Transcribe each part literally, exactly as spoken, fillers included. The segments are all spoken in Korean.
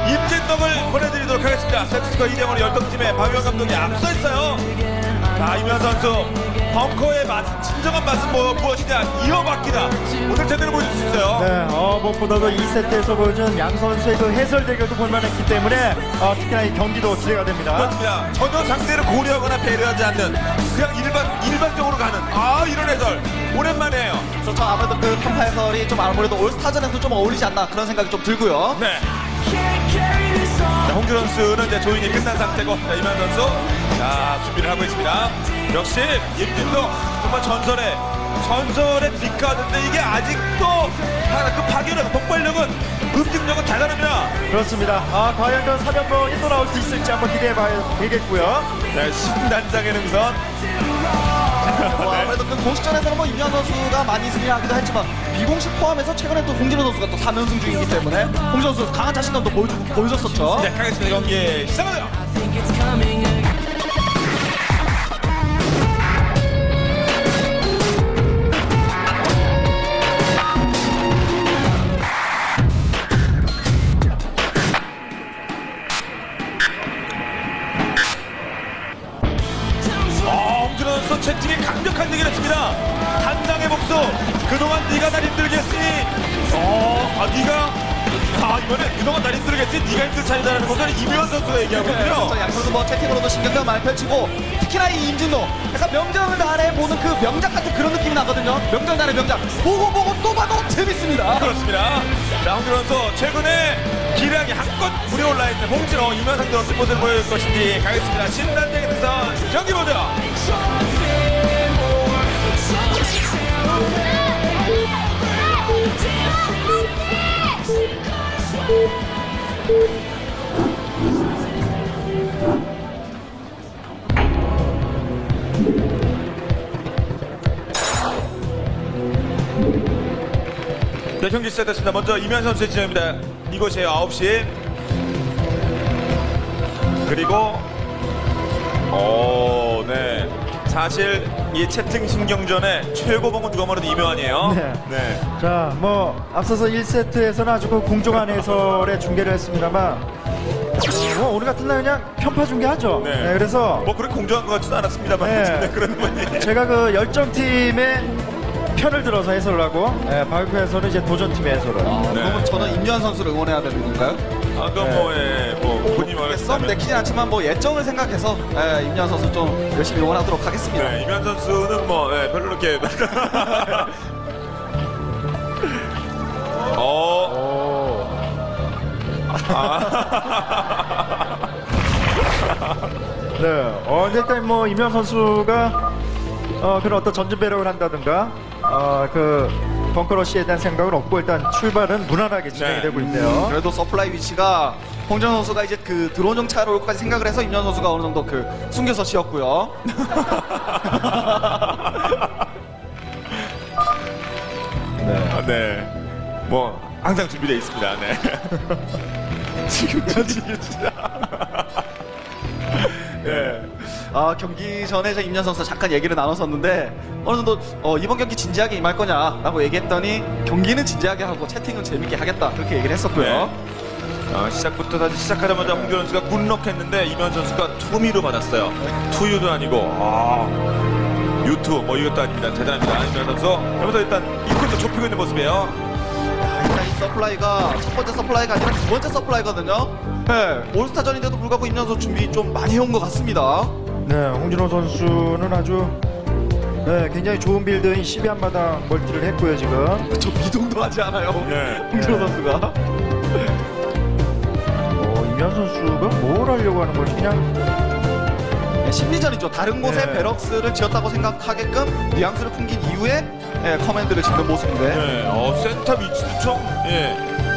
임진동을 보내드리도록 하겠습니다. 세트스코어 이 대 영으로 열동팀의 박유영 감독이 앞서 있어요. 자, 이면 선수 벙커의 맛, 진정한 맛은 뭐, 무엇이냐? 이어받기다. 오늘 제대로 보여줄 수 있어요. 네, 어, 무엇보다도 이 세트에서 보여준 양 선수의 그 해설 대결도 볼만했기 때문에 어, 특히나 이 경기도 기대가 됩니다. 그렇습니다. 전혀 상대를 고려하거나 배려하지 않는 그냥 일반, 일반적으로 가는 아, 이런 해설 오랜만이에요. 그렇죠. 아무래도 그 탐파 해설이 좀 아무래도 올스타전에서 좀 어울리지 않나 그런 생각이 좀 들고요. 네. 자, 홍준 선수는 이제 조인이 끝난 상태고, 자, 이만 선수 자, 준비를 하고 있습니다. 역시 임진동 정말 전설의 전설의 빅카드인데 이게 아직도 하나 그 파괴력, 폭발력은, 응집력은 대단합니다. 그렇습니다. 아, 과연 그 사면봉이 또 나올 수 있을지 한번 기대해봐야 되겠고요. 네, 신단장의 능선. 뭐 아무래도 그 공식전에서는 뭐 임현 선수가 많이 승리하기도 했지만 비공식 포함해서 최근에 또 홍진호 선수가 또 삼 연승 중이기 때문에 홍진호 선수 강한 자신감도 보여주고 보여줬었죠. 네, 가겠습니다. 경기 시작하죠. 채팅이 강력한 얘기를 했습니다. 단장의 복수. 그동안 네가 날 힘들게 했으니 어, 아 네가 아 이번에 그동안 날 힘들게 했지 네가 힘들 차이다라는 것을 이면 선수가 얘기하거든요. 양 선수 뭐 채팅으로도 신경전 많이 펼치고 특히나 이 임진호 약간 명장을 날에 보는 그 명작 같은 그런 느낌이 나거든요. 명장 날의 명작 보고 보고 또 봐도 재밌습니다. 그렇습니다. 자, 홍진호 선수 최근에 기량이 한껏 불에 올라있는 홍진호 이면 상대 어떤 모습을 보여줄 것인지 가겠습니다. 신단장의 능선 경기 보죠. 네, 경기 시작됐습니다. 먼저 이면 선수의 지점입니다. 이곳이에요. 아홉 시. 그리고 오, 네. 사실 이 채팅 신경전의 최고봉은 누가 뭐래도 이면이에요. 네. 네. 자, 뭐 앞서서 일 세트에서는 아주 그 공정한 해설의 중계를 했습니다만 어, 뭐 오늘 같은 날 그냥 편파 중계하죠. 네. 네, 그래서 뭐 그렇게 공정한 것 같지도 않았습니다만 네. 그런 분이 제가 그 열정팀의 편을 들어서 해설을 하고 네, 바이크 해설은 이제 도전팀의 해설을. 아, 네. 그러면 저는 임현 선수를 응원해야 되는 건가요? 아, 그럼 네. 뭐, 예, 뭐 본인이 썸 말했다면 내키진 않지만 뭐 예정을 생각해서 예, 임현 선수 좀 열심히 응원하도록 하겠습니다. 네, 이면 선수는 뭐 예, 별로 이렇게 어. 아. 네, 어, 일단 뭐 임현 선수가 어, 그런 어떤 전진 배럭을 한다든가 어, 그 벙커러시에 대한 생각은 없고 일단 출발은 무난하게 진행이 네. 되고 있네요. 그래도 서플라이 위치가 홍정 선수가 이제 그 드론 정찰로 올까지 생각을 해서 임현 선수가 어느 정도 그 숨겨서 쉬었고요. 네. 아, 네. 뭐 항상 준비되어 있습니다. 네. 지금 지금 진짜. 네. 아, 경기 전에 저 임현 선수 잠깐 얘기를 나눴었는데 어느 정도 어, 이번 경기 진지하게 임할 거냐라고 얘기했더니 경기는 진지하게 하고 채팅은 재밌게 하겠다 그렇게 얘기를 했었고요. 네. 아, 시작부터 다시 시작하자마자 홍준 선수가 굿럭했는데 이면 선수가 투미로 받았어요. 투유도 아니고 아, 유투 뭐 이것도 아닙니다. 대단합니다. 이면 선수. 여기서 일단 입구도 좁히고 있는 모습이에요. 아, 일단 이 서플라이가 첫 번째 서플라이가 아니라 두 번째 서플라이거든요. 네, 올스타전인데도 불구하고 임현 선수 준비 좀 많이 해온 것 같습니다. 네, 홍진호 선수는 아주 네, 굉장히 좋은 빌드인 십이 한마당 멀티를 했고요 지금. 저 미동도 하지 않아요. 네. 홍진호 네. 선수가. 어, 임현 선수가 뭘 하려고 하는 거지 그냥. 네, 심리전이죠. 다른 곳에 네. 베럭스를 지었다고 생각하게끔 뉘앙스를 풍긴 이후에 네, 커맨드를 짓는 모습인데. 네. 어, 센터 위치도 좀 예.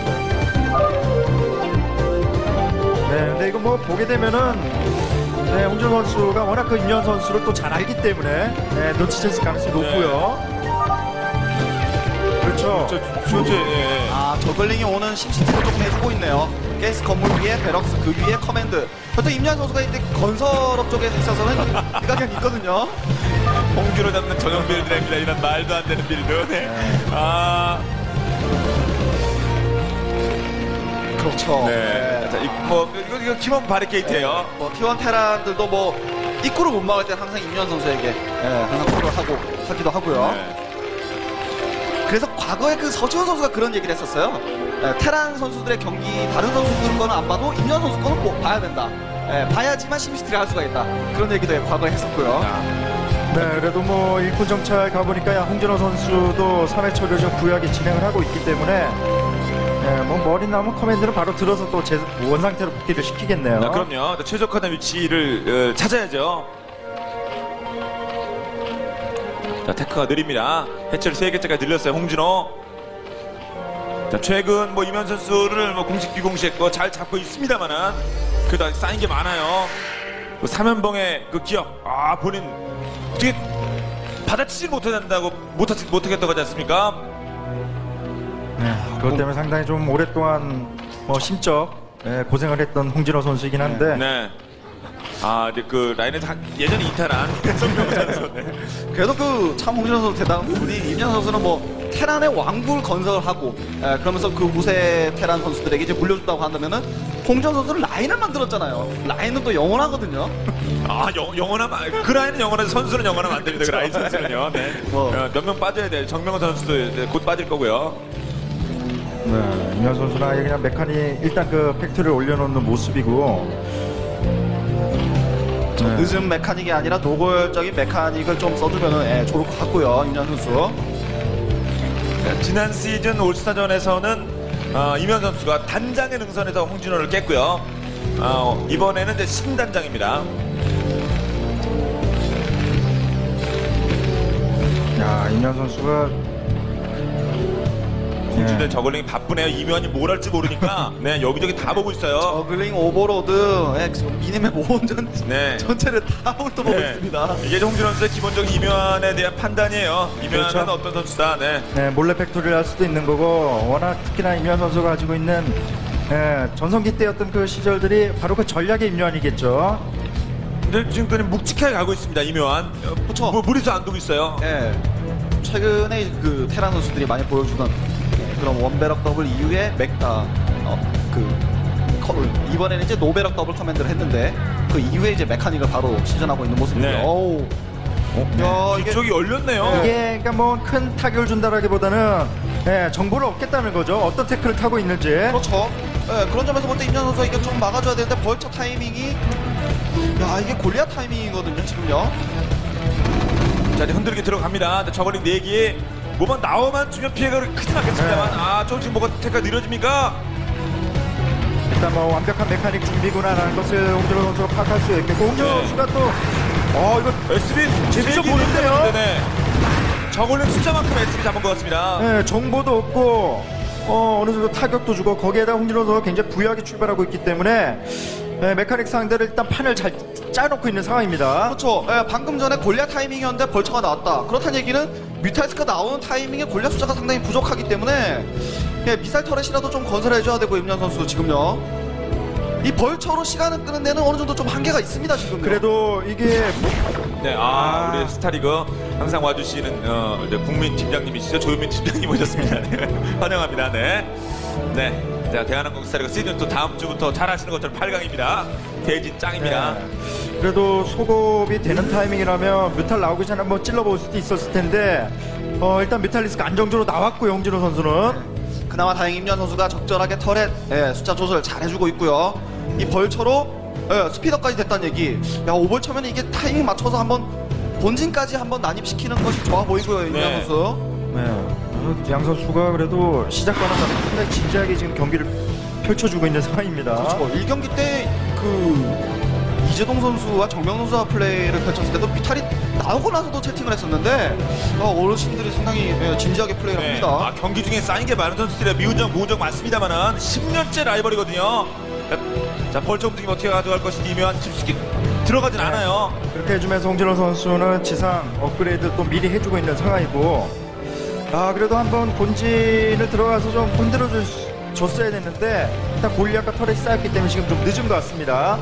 네, 근데 이거 뭐 보게 되면은 네, 홍준 선수가 워낙 그 임현 선수를 또 잘 알기 때문에 네, 놓치셨을 가능성이 높고요. 그렇죠. 저, 저, 저, 예. 아, 저글링이 오는 심시티를 조금 해주고 있네요. 가스 건물 위에 베럭스, 그 위에 커맨드. 보통 임현 선수가 이제 건설업 쪽에 있어서는 일각견이 있거든요. 홍준호 잡는 전용 빌드랍니다. 이런 말도 안 되는 빌드. 네. 아. 그렇죠. 네. 자, 이, 뭐 이거 이거 기본 바리케이트예요. 뭐 티원 테란들도 뭐 입구를 못 막을 때 항상 임현 선수에게 예, 항상 콜을 하고 하기도 하고요. 네. 그래서 과거에 그 서지훈 선수가 그런 얘기를 했었어요. 예, 테란 선수들의 경기 다른 선수들 거는 안 봐도 임현 선수 거는 꼭 봐야 된다. 예, 봐야지만 심시티를 할 수가 있다. 그런 얘기도 과거에 했었고요. 네, 그래도 뭐 일꾼 정찰 가보니까 홍진호 선수도 삼 회 초를 좀 부유하게 진행을 하고 있기 때문에 네, 뭐 머리 남은 커맨드는 바로 들어서 또 제 원상태로 복귀를 시키겠네요. 아, 그럼요. 최적화된 위치를 어, 찾아야죠. 자, 테크가 느립니다. 해체를 세 개째까지 늘렸어요, 홍진호. 자, 최근 뭐 이면 선수를 뭐 공식 비공식 뭐 잘 잡고 있습니다만은 그래도 아직 쌓인 게 많아요. 그 삼연봉의 그 기억, 아 본인 어떻게 받아치지 못한다고 못하지 못하겠다고 하지 않습니까? 네, 그것 때문에 상당히 좀 오랫동안 뭐 심적 예, 고생을 했던 홍진호 선수이긴 한데 네. 아, 근데 그 라인에서 한- 예전에 이탈한 정명호 선수. 네. 그래도 그 참 홍진호 선수 대단한 부분이 임현 선수는 뭐 테란의 왕국을 건설을 하고 예, 그러면서 그 후세 테란 선수들에게 이제 물려줬다고 한다면은 홍진호 선수는 라인을 만들었잖아요. 라인은 또 영원하거든요. 아, 영, 영원하면 그 라인은 영원한 선수는 영원하면 안 됩니다. 그 라인 선수는요. 네. 뭐. 몇 명 빠져야 돼요. 정명호 선수도 이제 곧 빠질 거고요. 네, 임현 선수는 아예 그냥 메카니 일단 그 팩트를 올려놓는 모습이고 네. 늦은 메카닉이 아니라 노골적인 메카닉을 좀 써주면은 예, 좋을 것 같고요. 임현 선수. 네, 지난 시즌 올스타전에서는 어, 이면 선수가 단장의 능선에서 홍진호를 깼고요. 어, 이번에는 이제 신단장입니다. 야, 임현 선수가 홍진호 저글링이 바쁘네요. 이면이 뭘 할지 모르니까 네 여기저기 다 보고 있어요. 저글링 오버로드 예, 미니맵 오원전 네. 전체를 다 훑어보고 네. 있습니다. 이게 홍진호 선수의 기본적인 이면에 대한 판단이에요. 이면은 그렇죠. 어떤 선수다. 네. 네, 몰래 팩토리를 할 수도 있는 거고 워낙 특히나 임현 선수가 가지고 있는 예, 전성기 때였던 그 시절들이 바로 그 전략의 임요한이겠죠. 근데 지금까지 묵직하게 가고 있습니다. 이묘한. 그쵸. 뭐 무리수 안 두고 있어요. 예, 최근에 그 테란 선수들이 많이 보여주던 예, 그런 원베럭 더블 이후에 맥다 어, 그 커, 이번에는 이제 노베럭 더블 커맨드를 했는데 그 이후에 이제 메카닉을 바로 시전하고 있는 모습이죠. 네. 어우, 야, 이게 뒤쪽이 열렸네요. 이게 그러니까 뭐 큰 타격을 준다라기보다는 예, 정보를 얻겠다는 거죠. 어떤 태클을 타고 있는지. 그렇죠. 예, 그런 점에서 볼 때 임현 선수가 이게 좀 막아줘야 되는데 벌처 타이밍이 야 이게 골리앗 타이밍이거든요 지금요. 자, 이제 흔들게 들어갑니다. 근데 저걸링 네 개. 뭐만 나오면 주면 피해가 크진 않겠습니다만 네. 아, 저 지금 뭐가 태가 느려집니까? 일단 뭐 완벽한 메카닉 준비구나라는 것을 홍진호 선수가 파악할 수 있겠고 홍진호 네. 선수가 또 어 이거 에스비 재밌어 보이는데요? 네. 저걸링 숫자만큼 에스비 잡은 것 같습니다. 예, 정보도 없고 어, 어느 정도 타격도 주고 거기에다 홍진호 선수가 굉장히 부유하게 출발하고 있기 때문에 예, 메카닉 상대를 일단 판을 잘 짜놓고 있는 상황입니다. 그렇죠. 예, 방금 전에 골리앗 타이밍이었는데 벌처가 나왔다. 그렇다는 얘기는 뮤탈스가 나오는 타이밍에 골리앗 숫자가 상당히 부족하기 때문에 예, 미사일 터렛이라도 좀 건설해줘야 되고 임현 선수 지금요. 이 벌처로 시간을 끄는 데는 어느 정도 좀 한계가 있습니다 지금. 그래도 이게 네, 아, 우리 스타리그 항상 와주시는 어, 이제 국민 팀장님이시죠. 조현민 팀장님 오셨습니다. 네, 환영합니다. 네, 네. 자, 대한항공 스타리그 시즌 또 다음 주부터 잘하시는 것처럼 팔 강입니다. 대진 짱입니다. 네. 그래도 소급이 되는 타이밍이라면 뮤탈 나오기 전에 한번 찔러볼 수도 있었을 텐데 어, 일단 뮤탈리스크가 안정적으로 나왔고요. 홍진호 선수는 그나마 다행히 임현 선수가 적절하게 터렛 예, 숫자 조절 잘 해주고 있고요. 이 벌처로 예, 스피더까지 됐다는 얘기. 야 오벌처면 이게 타이밍 맞춰서 한번 본진까지 한번 난입시키는 것이 좋아 보이고요. 임현 네. 선수. 네. 어, 양 선수가 그래도 시작과는 다르게 상당히 진지하게 지금 경기를 펼쳐주고 있는 상황입니다. 그렇죠. 일 경기 때 그 이재동 선수와 정명 선수와 플레이를 펼쳤을 때도 뮤탈이 나오고 나서도 채팅을 했었는데 어, 어르신들이 상당히 예, 진지하게 플레이를 네. 합니다. 아, 경기 중에 쌓인 게 많은 선수들이라 미운정, 고운정 많습니다만은 십 년째 라이벌이거든요. 자, 자, 벌처 움직임 어떻게 가져갈 것인지 이묘한 깊숙이 들어가진 네. 않아요. 그렇게 해주면서 홍진호 선수는 지상 업그레이드 또 미리 해주고 있는 상황이고 아 그래도 한번 본진을 들어가서 좀 흔들어 줬어야 됐는데 일단 골리앗과 터렛이 쌓였기 때문에 지금 좀 늦은 것 같습니다.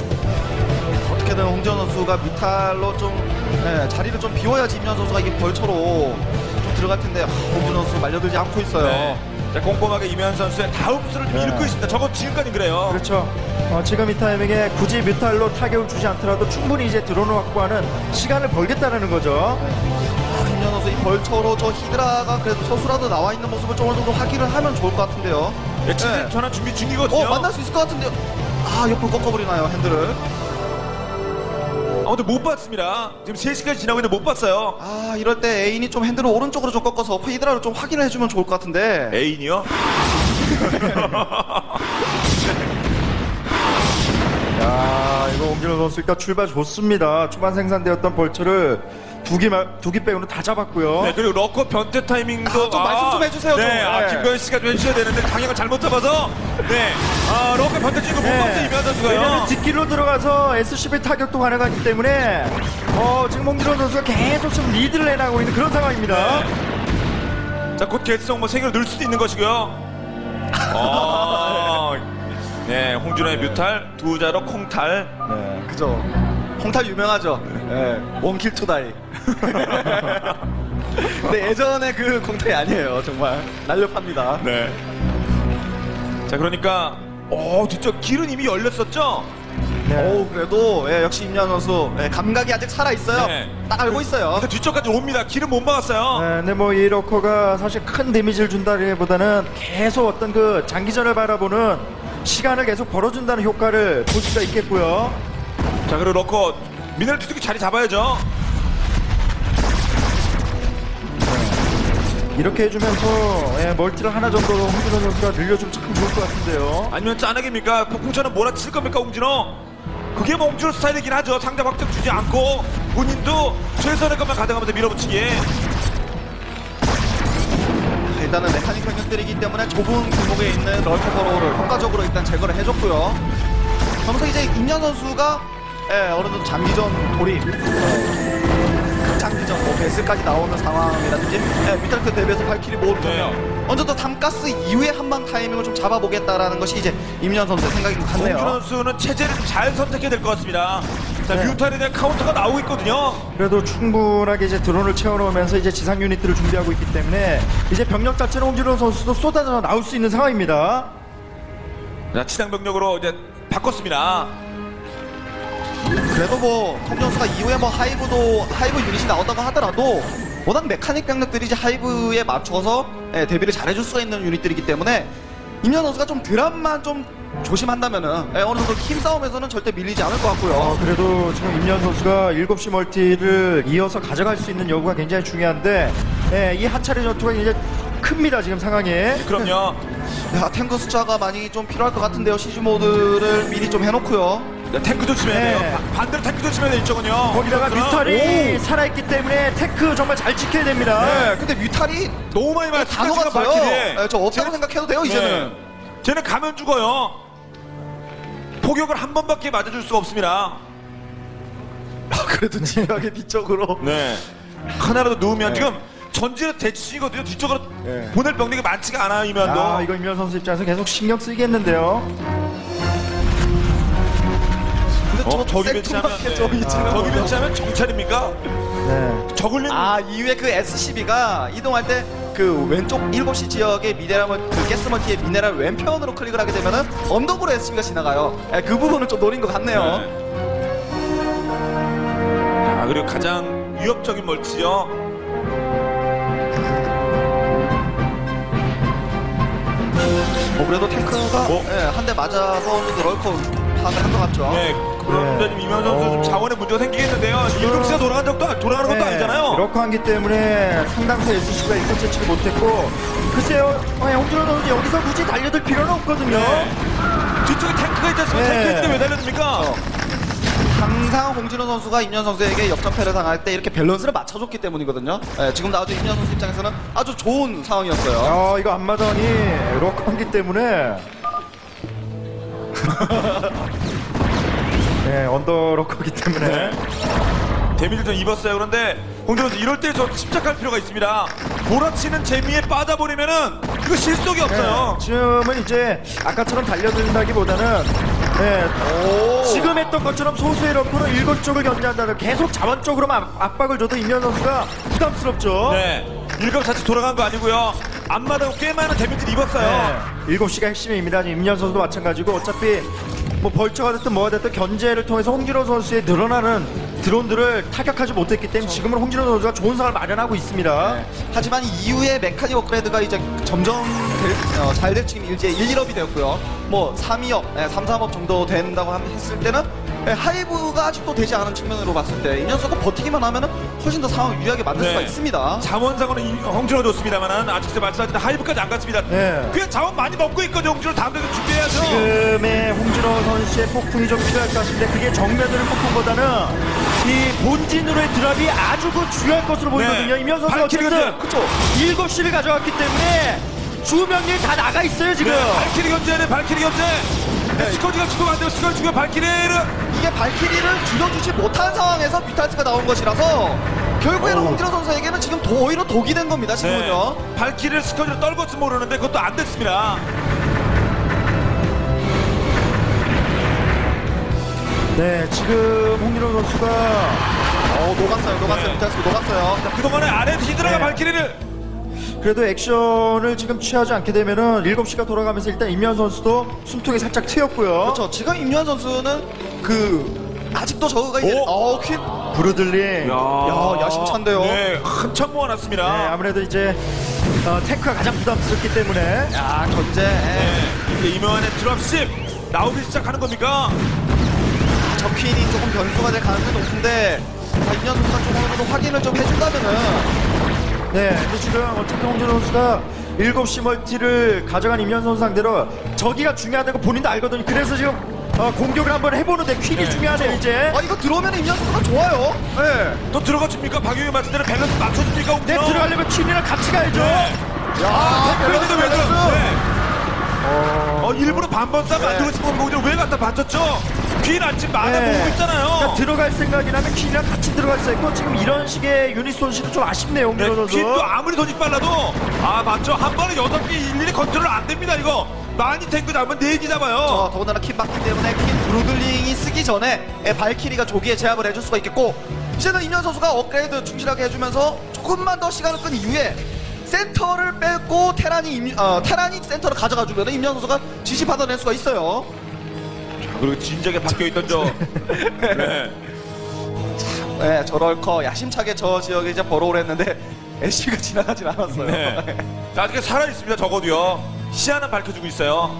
어떻게든 홍지현 선수가 뮤탈로 좀 예, 자리를 좀 비워야지 임현 선수가 이게 벌처로 좀 들어갈 텐데 아, 홍지현 선수 말려들지 않고 있어요. 네. 자, 꼼꼼하게 이면 선수의 다음수를 좀 네. 읽고 있습니다. 저건 지금까지 그래요. 그렇죠. 어, 지금 이 타이밍에 굳이 뮤탈로 타격을 주지 않더라도 충분히 이제 드론을 확보하는 시간을 벌겠다라는 거죠. 김현 선수 이 벌처로 저 히드라가 그래도 소수라도 나와 있는 모습을 좀 어느 정도 확인을 하면 좋을 것 같은데요. 예, 지금 네. 전환 준비 중이거든요. 어, 만날 수 있을 것 같은데요. 아, 옆으로 꺾어버리나요, 핸들을. 아, 근데 못 봤습니다. 지금 세 시간이 지나고 있는데 못 봤어요. 아, 이럴 때 애인이 좀 핸들을 오른쪽으로 좀 꺾어서 히드라를 좀 확인을 해주면 좋을 것 같은데. 애인이요? 야, 이거 옹준호 선수 일단 출발 좋습니다. 초반 생산되었던 벌처를 두기 두기 빼고는 다 잡았고요. 네, 그리고 러커 변태 타이밍도 아, 좀 말씀 좀 해주세요, 네, 좀. 아, 네. 김도현 씨가 좀 해주셔야 되는데 방향을 잘못 잡아서 네, 아, 러커 변태 찍은 거못 봤어요, 이면 선수가요. 왜냐면 뒷길로 들어가서 에스씨비 타격도 가능하기 때문에 어, 지금 옹준호 선수가 계속 좀 리드를 해나가고 있는 그런 상황입니다. 네. 자, 곧 결승 뭐 세 개로 늘 수도 있는 것이고요. 아, 네, 홍준호의 뮤탈, 두 자로 콩탈. 네, 그죠. 홍탈 유명하죠. 네, 원킬 투다이. 근데 예전에 그 공탈이 아니에요, 정말. 날렵합니다. 네. 자, 그러니까, 어, 뒤쪽 길은 이미 열렸었죠? 네. 오, 그래도 예, 역시 임현 선수 예, 감각이 아직 살아 있어요. 네. 딱 알고 있어요. 근데 뒤쪽까지 옵니다. 길은 못 막았어요. 네, 근데 뭐 이 러커가 사실 큰 데미지를 준다기보다는 계속 어떤 그 장기전을 바라보는 시간을 계속 벌어준다는 효과를 볼 수가 있겠고요. 자, 그리고 러커, 미네랄 투둑이 자리 잡아야죠. 이렇게 해주면서 예, 멀티를 하나 정도 홍준호 선수가 늘려주면 참 좋을 것 같은데요. 아니면 짜내기입니까? 폭풍차는 몰아칠 겁니까, 홍진호? 그게 뭐 홍진호 스타일이긴 하죠. 상대 확정 주지 않고 본인도 최선의 것만 가져가면서 밀어붙이기. 일단은 메카닉 병력들이기 때문에 좁은 규모에 있는 럴커버로를 효과적으로 일단 제거를 해줬고요. 그러면서 이제 임현 선수가 예, 어느 정도 장기전 돌입, 예, 장기전 뭐 베스까지 나오는 상황이라든지 예, 미탈크 대비해서 발키리 모으면 네. 어느 정도 담가스 이후에 한방 타이밍을 좀 잡아보겠다라는 것이 이제 임현 선수의 생각인 것 같네요. 홍준호 선수는 체제를 좀 잘 선택해야 될 것 같습니다. 자, 네. 뮤탈에 대한 카운터가 나오고 있거든요. 그래도 충분하게 이제 드론을 채워놓으면서 이제 지상 유닛들을 준비하고 있기 때문에 이제 병력 자체는 홍준호 선수도 쏟아져 나올 수 있는 상황입니다. 자, 치상 병력으로 이제 바꿨습니다. 그래도 뭐 홍준수가 이후에 뭐 하이브도 하이브 유닛이 나온다고 하더라도 워낙 메카닉 병력들이 이제 하이브에 맞춰서 예, 대비를 잘해줄 수가 있는 유닛들이기 때문에 임현 선수가 좀 드랍만 좀 조심한다면은 예, 어느 정도 힘 싸움에서는 절대 밀리지 않을 것 같고요. 어, 그래도 지금 임현 선수가 일곱 시 멀티를 이어서 가져갈 수 있는 여부가 굉장히 중요한데 예, 이 하차례 전투가 이제 큽니다 지금 상황이. 그럼요. 야, 탱크 숫자가 많이 좀 필요할 것 같은데요. 시즈 모드를 미리 좀 해놓고요. 자, 탱크 조심해야 돼요. 네. 바- 반대로 탱크 조심해야 돼요, 이쪽은요. 거기다가 뮤탈이 살아있기 때문에 테크 정말 잘 지켜야 됩니다. 네, 근데 뮤탈이 너무 많이 맞았어요. 다 녹았어요. 발키리. 예, 저 없다고 쟤는- 생각해도 돼요 이제는. 네. 쟤는 가면 죽어요. 포격을 한 번밖에 맞아줄 수가 없습니다. 아, 그래도 집요하게 뒤쪽으로. 네. 하나라도 누우면 네. 지금 전진의 대치거든요. 뒤쪽으로 네. 보낼 병력이 많지가 않아요, 이면도. 아, 이거 임현 선수 입장에서 계속 신경 쓰이겠는데요. 근데 어, 저기 생뚱맞게 배치하면 좀 네. 있지는 저기 않아요. 배치하면 정찰입니까? 네. 저글링 아, 이후에 그 에스씨비가 이동할 때 그 왼쪽 일곱 시 지역의 미네랄 그 가스멀티의 미네랄 왼편으로 클릭을 하게 되면은 언덕으로 에스씨비가 지나가요. 예, 그 부분을 좀 노린 것 같네요. 네. 아, 그리고 가장 위협적인 멀티죠. 뭐 그래도 탱크가 뭐? 한 대 맞아서 어느 정도 럴커 파악을 한 것 같죠. 네. 그런데 지금 이면 선수 좀 어. 자원에 문제가 생기겠는데요. 일곱 시가 돌아간 적도 안- 돌아가는 것도 아니잖아요. 이렇게 하기 때문에 상당수 에스씨가 일꾼 채취를 못했고 글쎄요, 어, 홍준호 선수 여기서 굳이 달려들 필요는 없거든요. 네. 뒤쪽에 탱크가 있지 않습니까? 네. 탱크 있는데 왜 달려듭니까? 항상 홍진호 선수가 임현 선수에게 역전패를 당할 때 이렇게 밸런스를 맞춰줬기 때문이거든요. 예, 지금 나와도 임현 선수 입장에서는 아주 좋은 상황이었어요. 아, 이거 앞마당이 럭하기 때문에 네, 언더럭하기 때문에 데미지를 좀 입었어요. 그런데 홍준호 선수 이럴 때 좀 침착할 필요가 있습니다. 몰아치는 재미에 빠져버리면은 이거 실속이 없어요. 네, 지금은 이제 아까처럼 달려든다기보다는 네, 지금 했던 것처럼 소수의 럭커로 일곱 쪽을 견제한다는 계속 자원 쪽으로만 압- 압박을 줘도 임현 선수가 부담스럽죠. 네. 일각 자체 돌아간 거 아니고요. 앞마당 꽤 많은 데미지를 입었어요. 네. 일곱 시가 핵심입니다. 지금 임현 선수도 마찬가지고 어차피 뭐 벌처가 됐든 뭐가 됐든 견제를 통해서 홍진호 선수의 늘어나는 드론들을 타격하지 못했기 때문에 지금은 홍진호 선수가 좋은 상을 마련하고 있습니다. 네. 하지만 이후에 메카닉 업그레이드가 이제 점점 될, 어, 잘 될 지금 이제 일, 일업이 되었고요. 뭐 삼, 이업, 네, 삼, 삼업 정도 된다고 함- 했을 때는 네, 하이브가 아직도 되지 않은 측면으로 봤을 때 이 녀석은 버티기만 하면은 훨씬 더 상황을 유리하게 만들 네. 수가 있습니다. 자원상으로는 이- 홍준호 좋습니다만은 아직 제 말씀하신 하이브까지 안 갔습니다. 네. 그냥 자원 많이 먹고 있거든요. 홍준호 다음 대회 준비해야죠. 지금의 홍진호 선수의 폭풍이 좀 필요할 것 같은데 그게 정면으로 폭풍보다는 이 본진으로의 드랍이 아주 그 중요할 것으로 보이거든요. 네. 임현 선수가 발키리거든요. 어쨌든 그쵸 일곱 시를 가져갔기 때문에 주 명령 다 나가 있어요 지금. 네, 발키리 견제는 발키리 견제. 네. 스커지가 죽으면 안 돼요. 스커지 죽으면 발키리를. 이게 발키리를 죽여주지 못한 상황에서 뮤탈스가 나온 것이라서 결국에는 어우. 홍진호 선수에게는 지금 더 오히려 독이 된 겁니다. 지금은요. 네. 발키리를 스커지로 떨궜지 모르는데 그것도 안 됐습니다. 네, 지금 홍진호 선수가 어 녹았어요. 녹았어요. 네. 뮤탈스 녹았어요. 자, 그동안에 아래에서 히드라가 네. 발키리를. 그래도 액션을 지금 취하지 않게 되면은 일곱 시가 돌아가면서 일단 임현 선수도 숨통이 살짝 트였고요. 그렇죠. 지금 임요한 선수는 그 아직도 저거가 이제 오. 어 퀸. 브루들리. 야, 야심찬데요. 네, 한참 모아놨습니다. 네, 아무래도 이제 어, 테크가 가장 부담스럽기 때문에 야 견제. 네, 이제 이명환의 드랍십 나오기 시작하는 겁니까? 저 퀸이 조금 변수가 될 가능성이 높은데 아, 임요한 선수가 좀 어느 정도 확인을 좀 해준다면은. 네, 근데 지금 어쨌든 홍진호 선수가 일곱 시 멀티를 가져간 임현 선수 상대로 저기가 중요하다고 본인도 알거든요. 그래서 지금 어, 공격을 한번 해보는데 퀸이 네, 중요하네요 이제. 아 이거 들어오면 임요한 선수가 좋아요. 네. 또 들어가줍니까? 박용희 말씀대로 밸런스 맞춰줍니까? 네, 홍준호? 들어가려면 퀸이랑 같이 가야죠. 네. 야 그런데도 왜 밸런스, 그러? 밸런스. 네. 어, 일부러 반번 싸움 안 네. 들고 싶은 거죠. 왜 갖다 받쳤죠? 귀인 안집 많아 네. 보고 있잖아요. 그러니까 들어갈 생각이라면 퀸이랑 같이 들어갈 수 있고 지금 이런 식의 유닛 손실은 좀 아쉽네요 네, 홍진호 선수. 퀸도 아무리 돈이 빨라도 아 맞죠. 한 번에 여섯 개 일일이 컨트롤 안 됩니다. 이거 많이 탱크 잡으면 네 개 잡아요. 어, 더군다나 퀸 받기 때문에 퀸 브루들링이 쓰기 전에 에, 발키리가 조기에 제압을 해줄 수가 있겠고 이제는 임현 선수가 업그레이드 충실하게 해주면서 조금만 더 시간을 끈 이후에 센터를 뺏고 테란이 임, 어, 테란이 센터를 가져가주면 임현 선수가 지시 받아낼 수가 있어요. 그리고 진작에 바뀌어있던 저 네. 네, 저럴 커 야심차게 저 지역에 이제 벌어오려 했는데 에스씨가 지나가진 않았어요. 네. 자, 아직 살아있습니다. 적어도요. 시야는 밝혀주고 있어요.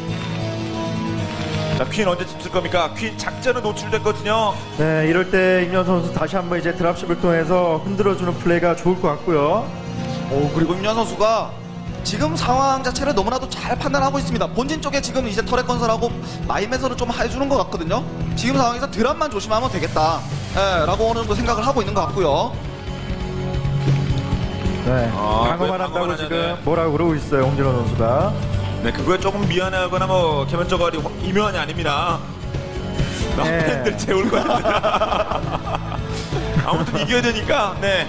자, 퀸 언제 집쓸 겁니까? 퀸 작전은 노출됐거든요. 네, 이럴 때 임현 선수 다시 한번 이제 드랍십을 통해서 흔들어주는 플레이가 좋을 것 같고요. 오, 그리고 임현 선수가 지금 상황 자체를 너무나도 잘 판단하고 있습니다. 본진 쪽에 지금 이제 터렛 건설하고 마임에서는 좀 해주는 것 같거든요. 지금 상황에서 드랍만 조심하면 되겠다. 예, 라고 어느 정도 생각을 하고 있는 것 같고요. 네, 아, 방어만 왜 한다고 방어만 지금 하냐네. 뭐라고 그러고 있어요 홍진호 선수가. 네, 그거에 조금 미안하거나 뭐 개면적거리 이묘한이 아닙니다. 나 네. 팬들 재울 거야. 아무튼 이겨야 되니까. 네.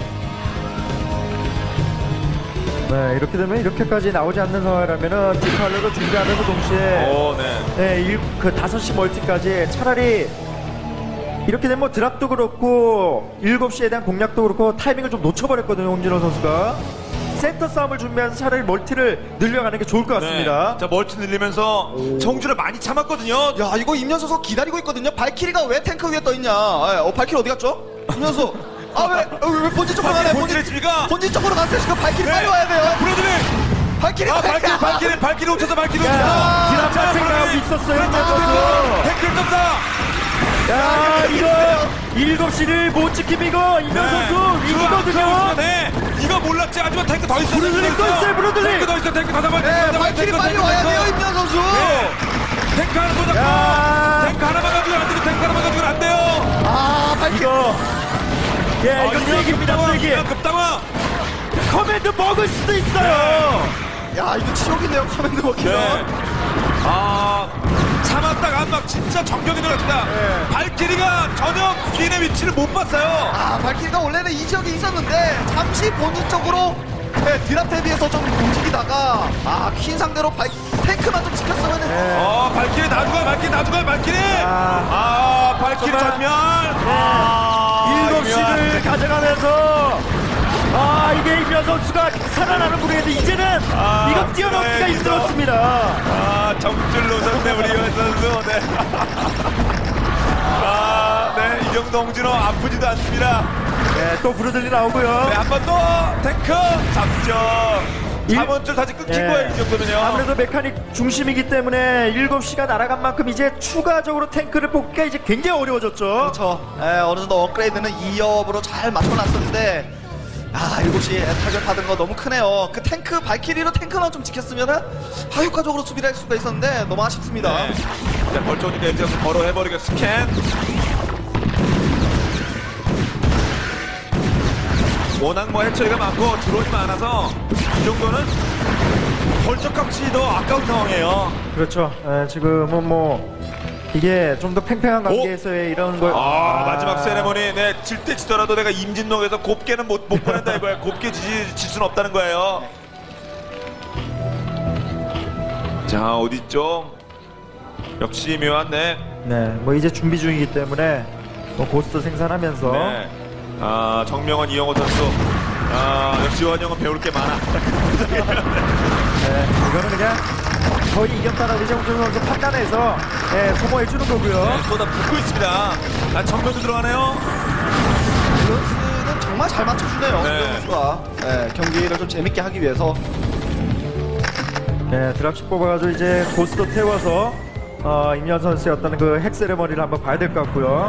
네, 이렇게 되면 이렇게까지 나오지 않는 상황이라면은 디팔러도 준비하면서 동시에 오, 네. 네, 일, 그 다섯 시 멀티까지 차라리 이렇게 되면 뭐 드랍도 그렇고 일곱 시에 대한 공략도 그렇고 타이밍을 좀 놓쳐버렸거든요 홍진호 선수가. 센터 싸움을 준비하면서 차라리 멀티를 늘려가는 게 좋을 것 같습니다. 네. 자, 멀티 늘리면서 정주를 많이 참았거든요. 야, 이거 임현 선수 기다리고 있거든요. 발키리가 왜 탱크 위에 떠있냐. 예, 어, 발키리 어디 갔죠? 임현 선수. 아, 왜, 어, 왜 본진 쪽으로 가네? 본진 했습니까? 본진 쪽으로 갔어요. 지금 발키리 빨리 와야 돼요. 브로드리! 발키리 아, 발키리, 발키리, 발키리 훔쳐서 발키리 훔쳐서! 야, 드랍 자, 생각 브로드리! 있었어요, 브로드리! 임현 태클 점사! 야, 이거 일곱 시를 못 지키면 이거 임현 선수 위기거든요. 네, 이거 몰랐지. 하지만 탱크 더 있어. 브로들리 탱크 또 더 있어요, 브로들리. 탱크 더 있어. 탱크 더 잡아야 돼. 네, 탱크 더 잡아야 돼. 발키리 탱크, 빨리 탱크, 와야 탱크. 돼요, 임현 선수. 네. 탱크 하나 더 잡고. 야. 탱크 하나만 가지고 안 되고 탱크 하나만 가지고는 안 돼요. 아, 발키리. 이거 예, 아, 이거 이면 세기입니다, 급당황, 세기. 이면 급당황. 커맨드 먹을 수도 있어요. 야, 이거 치욕이네요, 커맨드 먹기는. 네. 아, 참았다가 막 진짜 정경이 들어갔습니다. 네. 발키리가 전혀 귀인의 위치를 못 봤어요. 아, 발키리가 원래는 이 지역에 있었는데 잠시 본진 쪽으로 네, 드랍 대비해서 좀 움직이다가 아, 퀸 상대로 발, 탱크만 좀 지켰으면은 네. 어, 발키리 나주가 발키리 나주가 발키리. 아. 아, 발키리 정말. 전멸. 아, 일곱 이면. 시를 가져가면서 아 이게 임현 선수가 살아나는 분인데 이제는 아, 이거 뛰어넘기가 네, 힘들었습니다. 아, 정줄 놓쳤네, 우리 이현 선수. 네. 아, 네. 이 정도 홍진호 아프지도 않습니다. 네, 또 부르들리 나오고요. 네, 한 번 더 탱크 잡죠. 일- 자본줄 다시 끊긴 예. 거예요, 이 정도면요. 아무래도 메카닉 중심이기 때문에 일곱 시가 날아간 만큼 이제 추가적으로 탱크를 뽑기가 이제 굉장히 어려워졌죠. 그렇죠. 예, 어느 정도 업그레이드는 이 업으로 잘 맞춰놨었는데 아 일곱 시 타격 받은 거 너무 크네요. 그 탱크 발키리로 탱크만 좀 지켰으면은 아, 효과적으로 수비를 할 수가 있었는데 너무 아쉽습니다. 네. 자, 벌초니까 이제 바로 해버리고 스캔. 워낙 뭐 해처리가 많고 드론이 많아서 이 정도는 벌초값이 더 아까운 상황이에요. 그렇죠. 예, 지금은 뭐 이게 좀 더 팽팽한 관계에서의 이런 걸 아, 마지막 세레머니. 네, 질 때 지더라도 내가 임진동에서 곱게는 못, 못 보낸다 이거야. 곱게 지지, 질 수는 없다는 거예요. 자, 어디 있죠? 역시 묘한. 네. 네, 뭐 이제 준비 중이기 때문에 뭐 고스트 생산하면서 네. 아, 정명원, 이영호 선수. 아, 역시 원영은 배울 게 많아. 네, 이거는 그냥 거의 이겼다라고 이제 홍준 선수 판단해서 예, 소모해 주는 거고요. 네, 쏟아 붓고 있습니다. 아, 정면도 들어가네요. 밸런스는 정말 잘 맞춰주네요. 네. 홍준 선수가 예, 경기를 좀 재밌게 하기 위해서. 네, 드랍십 뽑아가지고 이제 고스트 태워서 어, 임현 선수의 어떤 그 핵세레머니를 한번 봐야 될 것 같고요.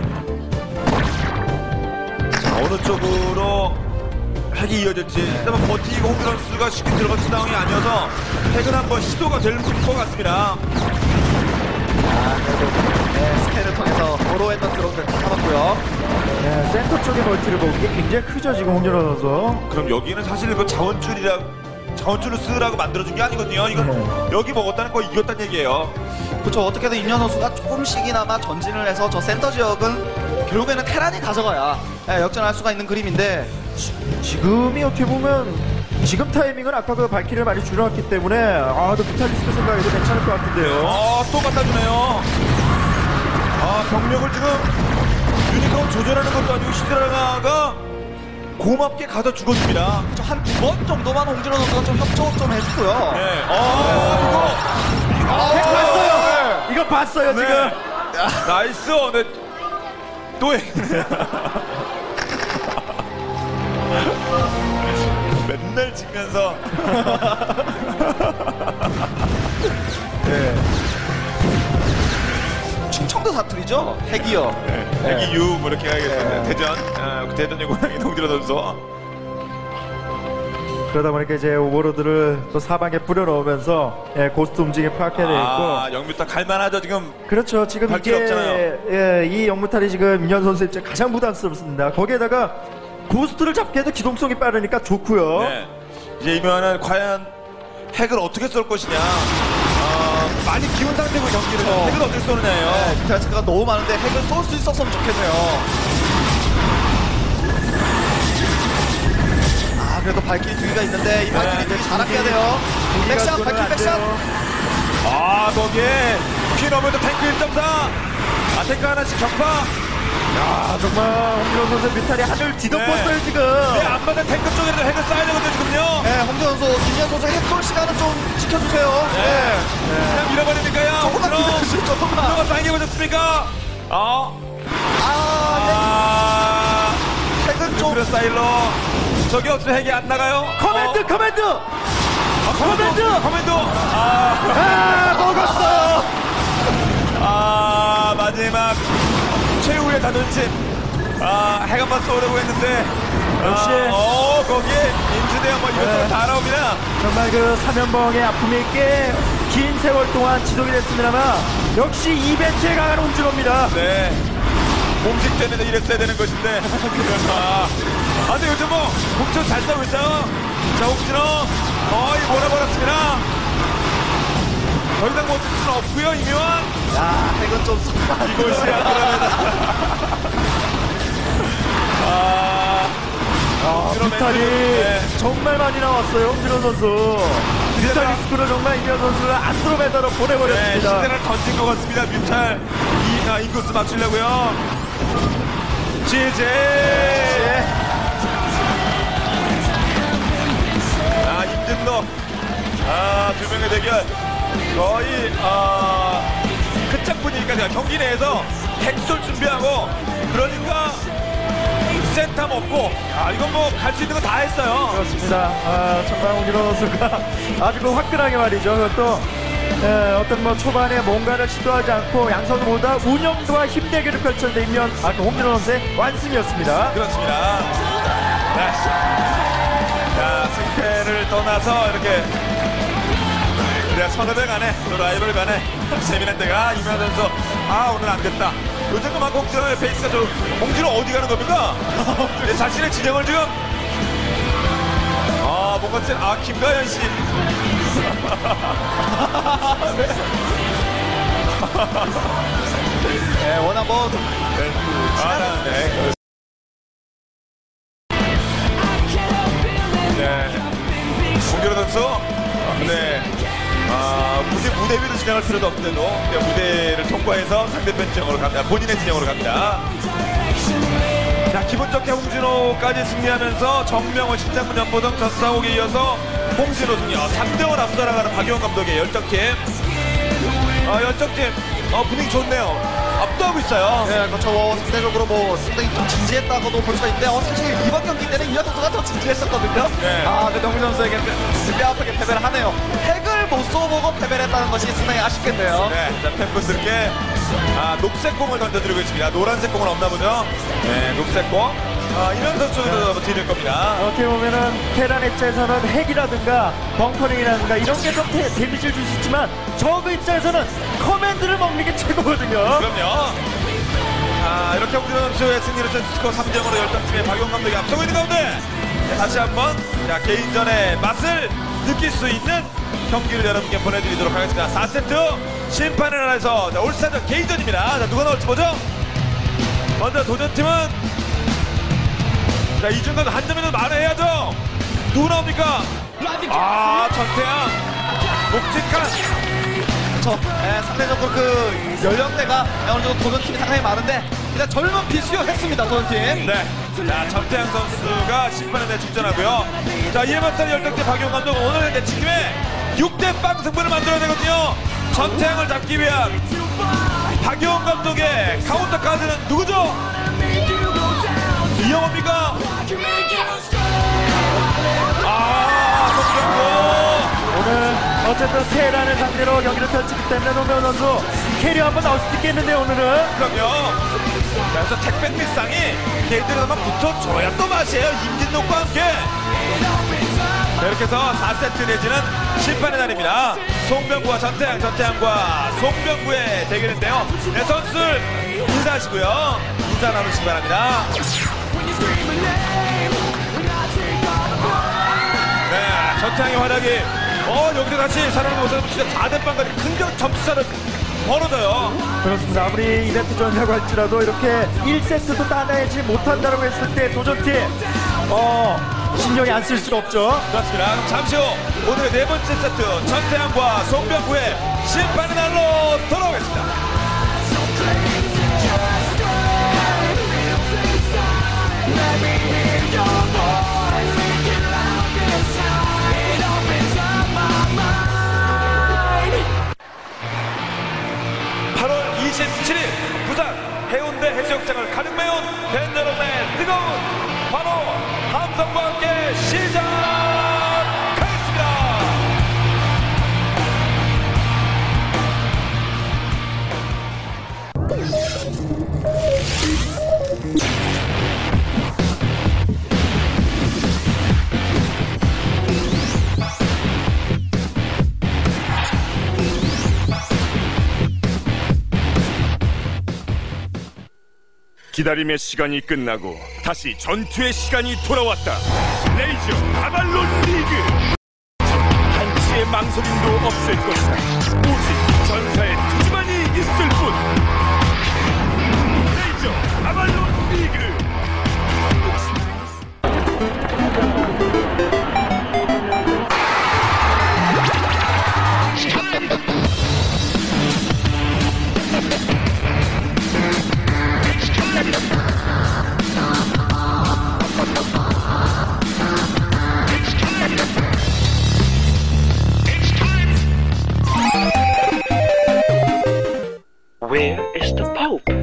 자, 어느 쪽으로 핵이 이어질지. 일단 버티고 홍준 선수가 쉽게 들어갈 상황이 아니어서 핵은 한번 시도가 될 것 같습니다. 아, 그래도 네, 스캔을 통해서 도로 했던 드론들 다 잡았고요. 네, 센터 쪽의 멀티를 보기 굉장히 크죠 지금 홍준호 선수. 그럼 여기는 사실 그 자원줄이라 자원줄을 쓰라고 만들어준 게 아니거든요. 이건 네. 여기 먹었다는 거 이겼다는 얘기예요. 그렇죠. 어떻게든 임현 선수가 조금씩이나마 전진을 해서 저 센터 지역은 결국에는 테란이 가져가야 예, 역전할 수가 있는 그림인데 지금이 어떻게 보면 지금 타이밍은 아까 그 발키를 많이 줄여놨기 때문에 아또 뮤탈리스크 생각해도 괜찮을 것 같은데요. 아, 또 갖다 주네요. 아, 병력을 지금 유니콘 조절하는 것도 아니고 시드라가 고맙게 가져 죽어줍니다. 한 두 번 정도만 홍진호 선수가 좀 협조 좀 해주고요. 네. 아, 이거 이거 핵 아, 봤어요. 이거 봤어요 네. 지금. 나이스. 네. 또 해. 맨날 지면서. 네. 충청도 사투리죠. 핵이요. 애기 유, 뭐 이렇게 가야겠네. 네. 대전. 아, 대전의 고향이 홍진호 선수. 그러다 보니까 이제 오버로드를 또 사방에 뿌려놓으면서 예, 고스트 움직임 파악해야 되겠고. 아, 영뮤타 갈만하죠, 지금. 그렇죠. 지금 발길 이게 없잖아요. 예, 이 영무탈이 지금 임현 선수 입장 가장 부담스럽습니다. 거기에다가 고스트를 잡게 해도 기동성이 빠르니까 좋고요. 네. 이제 이면은 과연 핵을 어떻게 쏠 것이냐. 어, 많이 기운 상태고 경기를. 어. 핵을 어떻게 쏘느냐예요. 네, 뮤탈스크가 너무 많은데 핵을 쏠 수 있었으면 좋겠네요. 아, 그래도 발키리 두 개가 있는데 이 발키리 네, 두 개 잘 아껴야 돼요. 백샷, 발키리 백샷. 아, 거기에 피 넘어도 탱크 일 점 사. 아, 탱크 하나씩 격파. 아, 정말 홍준호 선수 뮤탈이 하늘 뒤덮었어요 네. 지금. 네, 안 받은 탱크 쪽에도 핵을 쏴야 되거든요, 지금요. 네, 홍진호 선수, 김현 선수 핵쏠 시간은 좀 지켜주세요. 네. 그냥 밀어버리니까요. 조금만 기다려주세요, 조금만. 누가 쌓이게 보셨습니까? 아, 아, 아, 핵은 좀. 그래 사일러. 저기 없으면 핵이 안 나가요? 커맨드 어? 커맨드. 아, 커맨드! 커맨드! 아, 아 먹었어요. 아, 마지막 최후의 자존심. 아, 핵 한번 쏘려고 했는데. 역시. 아, 어, 거기에 임수대형 뭐 이것저것 네. 다 나옵니다. 정말 그 사면봉의 아픔이 꽤 긴 세월 동안 지속이 됐습니다만 역시 이벤트에 강한 홍준호입니다. 네. 공식 때문에 이랬어야 되는 것인데. 아, 아, 근데 요즘 뭐, 공천 잘 싸우고 있어요. 자, 홍진호. 거의 몰아버렸습니다. 더 이상 못할 수는 없고요, 이묘한. 야, 핵은 좀. 이것이야, 그러면. 아, 아, 그러면 뮤탈이 네. 정말 많이 나왔어요 홍준호 선수. 뮤탈리스크를 정말 임현 선수를 안드로메다로 네, 보내버렸습니다. 시대를 던진 것 같습니다. 뮤탈. 이, 아, 인구수 맞추려고요. 지제. 블록. 아, 두 명의 대결. 거의, 아, 끝장 분위기까지 경기 내에서 핵솔 준비하고, 그러니까, 센터 먹고, 아, 이건 뭐, 갈 수 있는 거 다 했어요. 그렇습니다. 아, 정말 홍진호 선수가 아주 그 화끈하게 말이죠. 그것도 에, 어떤 뭐 초반에 뭔가를 시도하지 않고 양 선수 모두 다 운영도와 힘 대결을 펼쳐내면 아, 그 홍진호 선수의 완승이었습니다. 그렇습니다. 네. 자, 승패를 떠나서 이렇게 그래 선후배 간에 또 라이벌 간에 재미난 데가 이면 선수 아 오늘 안 됐다. 요 정도만큼 홍진호의 페이스가 좀 홍진호 어디 가는 겁니까? 네, 자신의 진영을 지금 아 뭔가 진- 아 김가연 씨. 네, 워낙 뭐 네. 아, 네. 네. 홍진호 선수 네. 아, 굳이 무대 위로 진행할 필요도 없는데도 그냥 무대를 통과해서 상대편 진영으로 갑니다. 본인의 진영으로 갑니다. 자, 기분 좋게 홍진호까지 승리하면서 정명호, 신장문, 연보성, 전상욱에 이어서 홍진호 승리. 삼 대 일 앞서 나가는 박용원 감독의 열정팀. 아, 열정팀. 어, 분위기 좋네요. 압도하고 있어요. 네, 그렇죠. 상대적으로 뭐 상당히 좀 진지했다고도 볼 수가 있는데 어, 사실 이번 경기 때는 이현 선수가 더 진지했었거든요. 네. 아, 근데 홍진 선수에게 뼈아프게 패배를 하네요. 핵을 못 쏘보고 패배를 했다는 것이 상당히 아쉽겠네요. 네, 자, 팬분들께 아, 녹색 공을 던져드리고 있습니다. 노란색 공은 없나 보죠? 네, 녹색 공. 아, 이런 선수도 드릴 겁니다. 어떻게 보면은 테란 입장에서는 핵이라든가 벙커링이라든가 이런 게 좀 데미지를 줄 수 있지만 저그 입장에서는 커맨드를 먹는 게 최고거든요. 그럼요. 자, 이렇게 홍진호 선수의 승리를 전 스코어 삼 대 영으로 열정팀의 박용 감독이 앞서고 있는 가운데 네, 다시 한번 자, 개인전의 맛을 느낄 수 있는 경기를 여러분께 보내드리도록 하겠습니다. 사 세트 심판의 나라에서 자, 올스타전 개인전입니다. 자, 누가 나올지 보죠. 먼저 도전팀은 자, 이중간 한 점이라도 만회해야죠. 누구 나옵니까? 아, 전태양 묵직한 그렇죠. 네, 상대적으로 그 연령대가 어느 정도 도전팀이 상당히 많은데 일단 젊은 비수요 했습니다. 도전팀. 네. 자, 전태양 선수가 심판에 대해 출전하고요. 자, 이에 맞서 열정대 박용 감독은 오늘 내 지금의 육 대 빵 승부를 만들어야 되거든요. 전태양을 잡기 위한 박용 감독의 카운터 카드는 누구죠? 이영호입니까? 아, 송병구. 오늘 어쨌든 테란을 상대로 경기를 펼치기 때문에 노면 선수 캐리어 한번 나올 수도 있겠는데요. 오늘은 그럼요. 그래서 택배 필상이 걔들에만 붙어줘야 또 맛이에요. 임진동과 함께. 자, 이렇게 해서 사 세트 내지는 심판의 날입니다. 송병구와 전태양, 전태양과 송병구의 대결인데요. 네, 선수들 인사하시고요. 인사 나누시기 바랍니다. 네, 전태양의 활약이 어 여기서 다시 살아나는 모습은 진짜 사 대 빵까지 큰 점수차를 벌어져요. 그렇습니다. 아무리 이벤트전이라고 할지라도 이렇게 일 세트도 따내지 못한다고 했을 때 도전팀 어 신경이 안 쓸 수가 없죠. 그렇습니다. 그럼 잠시 후 오늘의 네 번째 세트 전태양과 송병구의 심판의 날로 돌아오겠습니다. 팔월 이십칠일 부산 해운대 해수욕장을 가득 메운 팬 여러분의 뜨거운 바로 함성과 함께 시작하겠습니다. 기다림의 시간이 끝나고 다시 전투의 시간이 돌아왔다. 레이저 아발론 리그. 한치의 망설임도 없을 것이다. 오직 전사의 투지만이 있을 뿐. 레이저 아발론 리그. Where is the Pope?